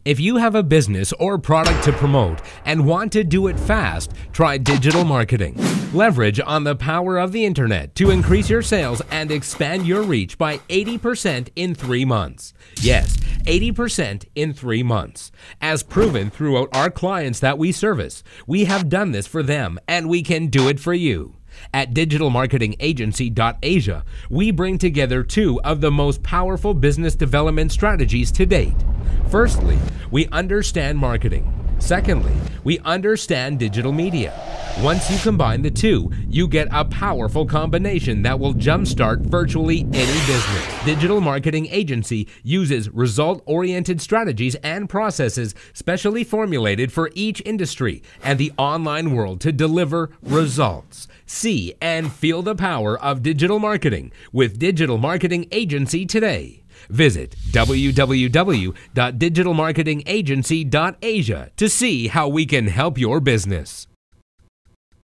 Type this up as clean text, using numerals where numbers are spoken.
If you have a business or product to promote and want to do it fast, try digital marketing. Leverage on the power of the internet to increase your sales and expand your reach by 80% in 3 months. Yes, 80% in 3 months. As proven throughout our clients that we service, we have done this for them and we can do it for you. At digitalmarketingagency.asia, we bring together two of the most powerful business development strategies to date. Firstly, we understand marketing. Secondly, we understand digital media. Once you combine the two, you get a powerful combination that will jumpstart virtually any business. Digital Marketing Agency uses result-oriented strategies and processes specially formulated for each industry and the online world to deliver results. See and feel the power of digital marketing with Digital Marketing Agency today. Visit www.digitalmarketingagency.asia to see how we can help your business.